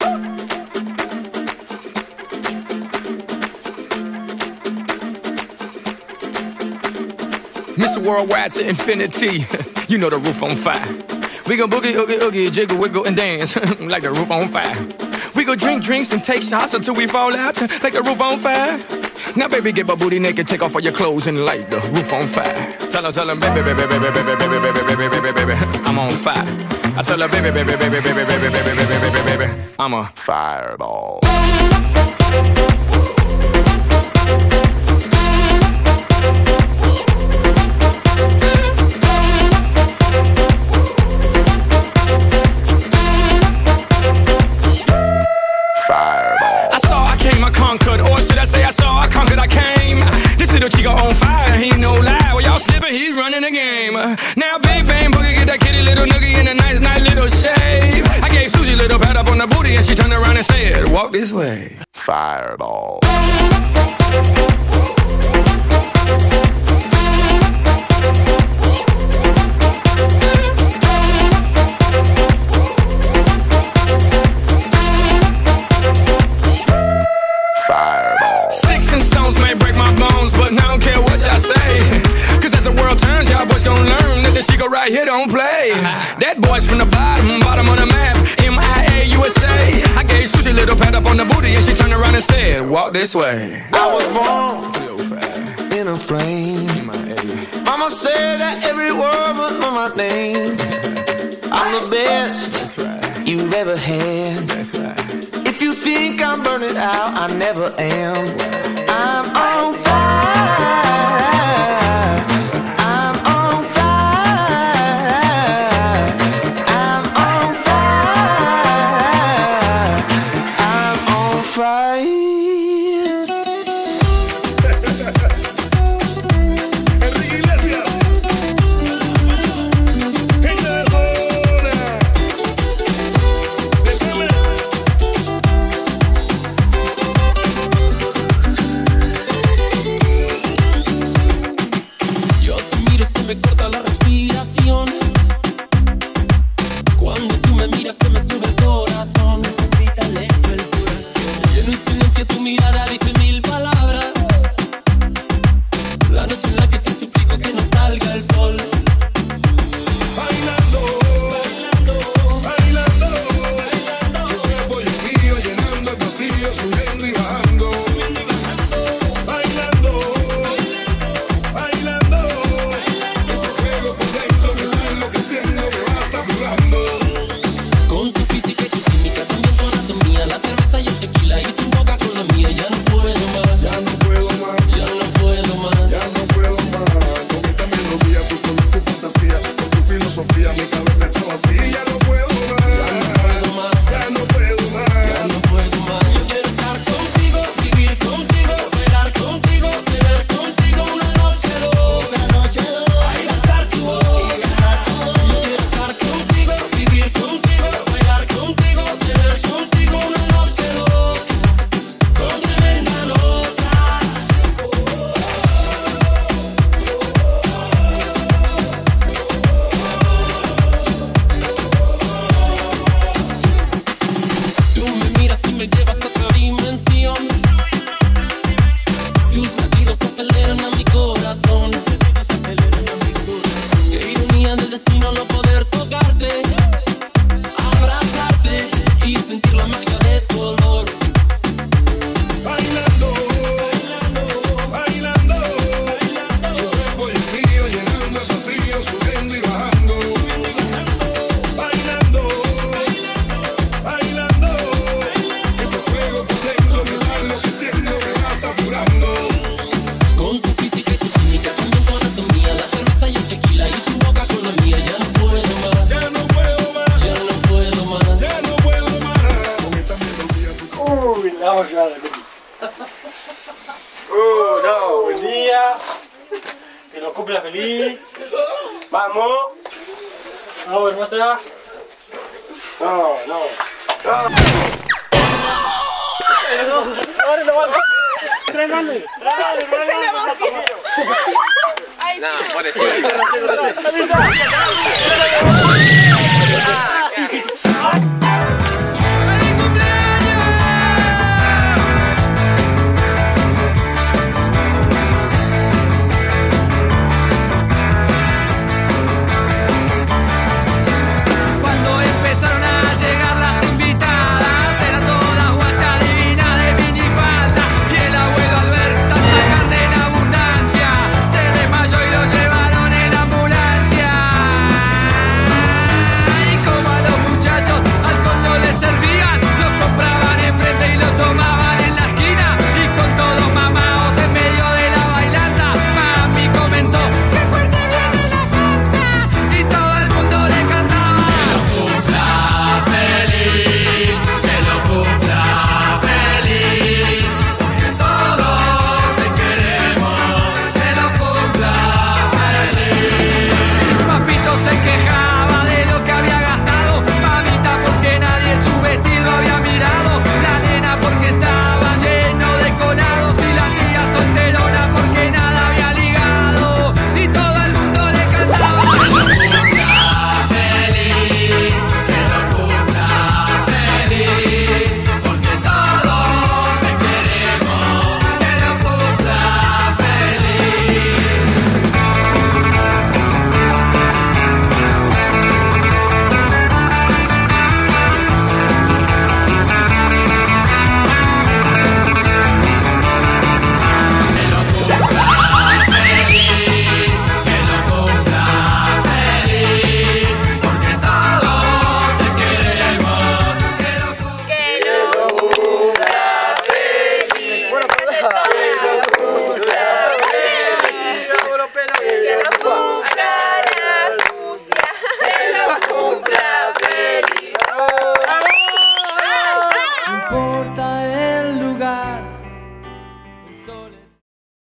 Mr. Worldwide to infinity, you know the roof on fire. We gon' boogie, oogie, oogie, jiggle, wiggle, and dance like the roof on fire. We gon' drink drinks and take shots until we fall out like the roof on fire. Now baby, get my booty naked, take off all your clothes and light the roof on fire. Tell her, baby, baby, baby, baby, baby, baby, baby, baby, baby, I'm on fire. I tell her, baby, baby, baby, baby, baby, baby, baby, baby, baby, I'm a fireball. Chico on fire, he no lie. Well, y'all slipping, he's running the game. Now Big Bang Boogie get that kitty little noogie in a nice, nice little shave. I gave Susie a little pat up on the booty and she turned around and said, walk this way. Fireball. Sticks and stones may break my bones, but I don't care what y'all say. Cause as the world turns, y'all boys gon' learn that the Chico right here don't play. That boy's from the bottom, bottom of the map, MIA, USA. I gave Susie a little pat up on the booty and she turned around and said, walk this way. I was born in a flame. Mama said that every word was on my name. I'm the best you've ever had. If you think I'm burning out, I never am. I'm on fire. I'm on fire. I'm on fire. I'm on fire. Enrique Iglesias. Gente de zona. Decime. Me corta la respiración. Cuando tú me miras se me sube el corazón. Me palpita lento el corazón. Y en un silencio tu mirada dice mil palabras. La noche en la que te suplico que no salga el sol. Bailando, bailando, bailando, bailando. Tu cuerpo y el mío llenando el vacío, subiendo y bajando. Bailando, bailando, ese fuego por dentro me va enloqueciendo, me va saturando. Con tu física y tu química, también tu anatomía, la cerveza y el tequila y tu boca con la mía. Ya no puedo más, Ya no puedo más, ya no puedo más. ya no puedo más. Con esta melodía, tu color, tu fantasía, con tu filosofía, mi cabeza está vacía. Ya no puedo más, Ya no puedo más, ya no puedo más. ya no puedo más. Yo quiero estar contigo, vivir contigo, bailar contigo, beber contigo una noche loca, ay, besar tu boca. Yo quiero estar contigo, vivir contigo, bailar contigo, beber contigo una noche loca, con tremenda nota. Tú me miras y me llevas a otra dimensión. Tus latidos aceleran a mi corazón. Qué ironía del destino no poder tocarte, abrazarte y sentir la magia de tu olor. Bailando, bailando, tu cuerpo y el mío llenando el vacío, subiendo y bajando. Bailando, bailando, ese fuego por dentro me va enloqueciendo, me va saturando. Con tu física y tu química, también tu anatomía, la cerveza y el tequila y tu boca con la mía. Ya no puedo más, Ya no puedo más, ya no puedo más. ya no puedo más. Con esta melodía, tu Uy, la olla. No, buen día. Que lo cumpla feliz. Vamos. Vamos, hermosa. No. Ahora lo vale. Tremendo. No, por eso. ¡Feliz cumpleaños! importa el lugar, el sol es